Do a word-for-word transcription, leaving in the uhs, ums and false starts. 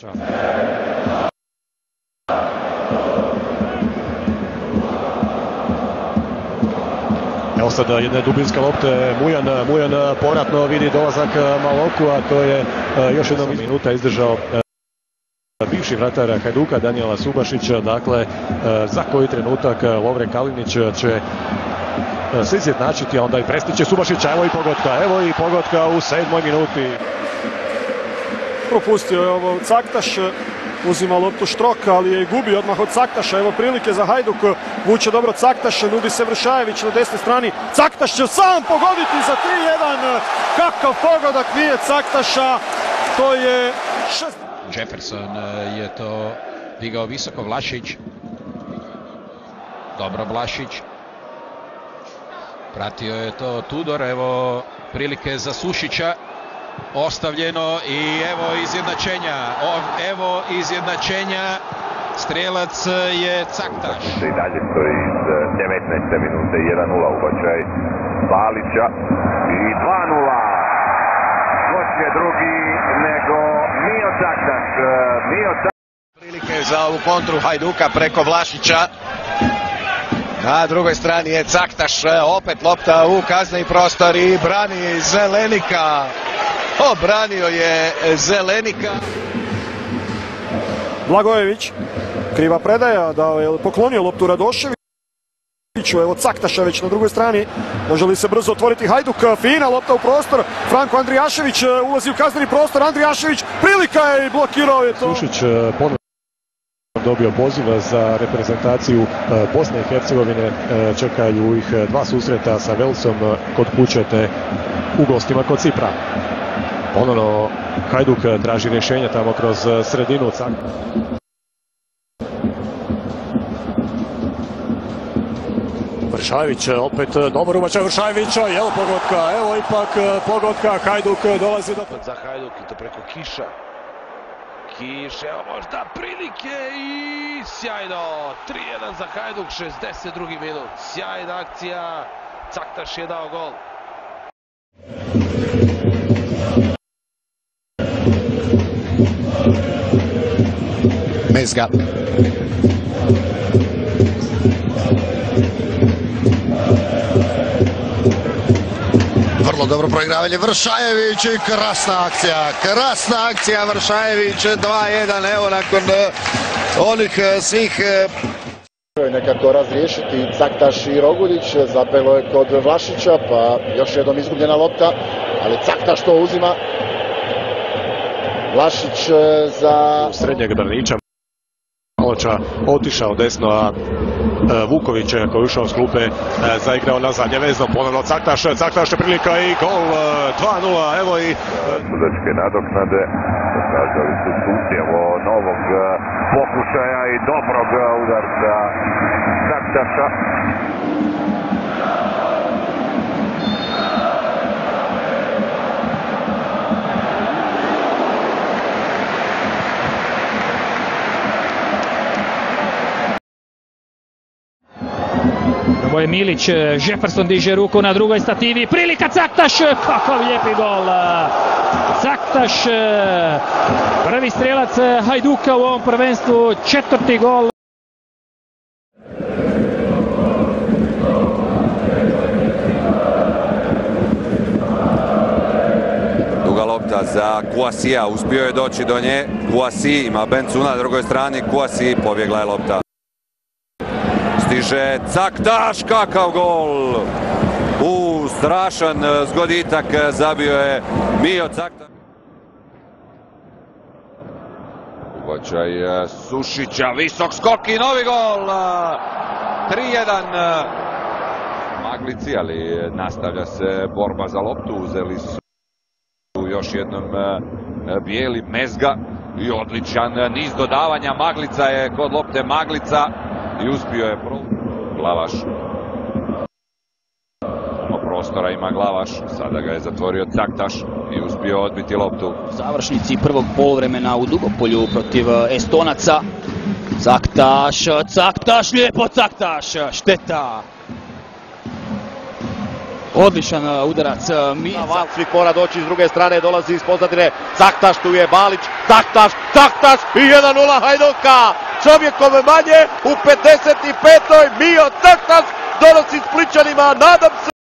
Evo sad jedna dubinska lopte, Mujan, Mujan povratno vidi dolazak Maloku, a to je još jedna minuta izdržao bivši vratar Hajduka Danijela Subašića. Dakle, za koji trenutak Lovre Kalinić će se izjednačiti, a onda i prestiće Subašića. Evo i pogotka, evo i pogotka u sedmoj minuti. Propustio je ovo Caktaš, uzima loptu Štroka, ali je i gubi odmah od Caktaša. Evo prilike za Hajduk, vuče dobro Caktaš, nudi se Vršajević na desnoj strani. Caktaš će sam pogoditi za tri jedan. Kakav pogodak nije Caktaša, to je šest. Jefferson je to digao visoko, Vlašić. Dobro Vlašić. Pratio je to Tudor, evo prilike za Sušića. Ostavljeno i evo izjednačenja, evo izjednačenja, strijelac je Caktaš. I dalje stoji iz devetnaeste minute, jedan nula ubačaj Balića i dva nula. Gost je drugi nego Mio Caktaš. Mio Caktaš. Prilike za ovu kontru Hajduka preko Vlašića. Na drugoj strani je Caktaš, opet lopta u kazneni prostor i brani Zelenika. Obranio je Zelenika. Blagojević, kriva predaja, da je poklonio loptu Radoševiću. Evo Caktaša već na drugoj strani. Može li se brzo otvoriti Hajduk? Fina lopta u prostor. Franko Andrijašević ulazi u kazneni prostor. Andrijašević, prilika je i blokirao je to. Sušić ponovno dobio poziv za reprezentaciju Bosne i Hercegovine. Čekaju ih dva susreta sa Velsom kod kuće te u gostima kod Cipra. Ponovno Hajduk traži rješenja tamo kroz sredinu. Vršajević, opet dobar ubačaj Vršajevića, evo pogotka, evo ipak pogotka, Hajduk dolazi do... Za Hajduk i to preko Kiša. Kiš, evo možda prilike i sjajno, tri jedan za Hajduk, šezdeset drugi minut, sjajna akcija, Caktaš je dao gol. Mezga. Vrlo dobro proigravanje Vršajević i krasna akcija, krasna akcija Vršajević, dva jedan, evo nakon onih svih... Nekako razriješiti Caktaš i Roguljić, zapelo je kod Vlašića, pa još jednom izgubljena lopta, ali Caktaš to uzima. Vlašić za... Srednjeg braniča. Maloča otišao desno, a Vuković koji je ušao s klupe zaigrao na zadnje vezno, ponovno Caktaš, Caktaš je prilika i gol, dva nula, evo i... Sudačke nadoknade, pokazali su susjevo novog pokušaja i dobrog udarca Caktaša. Ovo je Milić, Jefferson diže ruku na drugoj stativi, prilika Caktaš, kakav lijepi gol! Caktaš, prvi strelac Hajduka u ovom prvenstvu, četvrti gol. Duga lopta za Kouassija, uspio je doći do nje, Kouassi ima Bencu na drugoj strani, Kouassi, pobjegla je lopta. Stiže Caktaš, kakav gol! U, strašan zgoditak zabio je Mio Caktaš. Ubačaj Sušića, visok skok i novi gol! tri jedan Maglici, ali nastavlja se borba za loptu. Uzeli su još jednom bijeli Mezga i odličan niz dodavanja. Maglica je kod lopte, Maglica i uspio je pro... Glavaš. Prostora ima Glavaš, sada ga je zatvorio Caktaš i uspio odbiti loptu. Završnici prvog poluvremena u Dugopolju protiv Estonaca. Caktaš, Caktaš, lijepo Caktaš, šteta. Odličan udarac. Val svih mora doći s druge strane, dolazi iz pozadine Caktaš, tu je Balić, Caktaš, Caktaš i jedan nula Hajduka. Čovjekom manje u pedeset petoj Mio Caktaš donosi Splićanima, nadam se